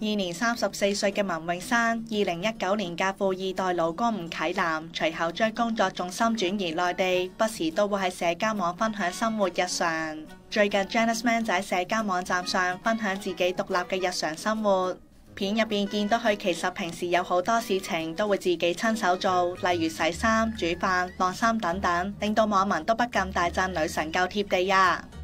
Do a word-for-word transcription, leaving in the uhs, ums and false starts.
現年三十四歲嘅文詠珊，二零一九年嫁富二代老公吳啟南，隨後將工作重心轉移內地，不時都會喺社交網分享生活日常。最近 Janice Man 就喺社交網站上分享自己獨立嘅日常生活，片入邊見到佢其實平時有好多事情都會自己親手做，例如洗衫、煮飯、晾衫等等，令到網民都不禁大讚女神夠貼地呀。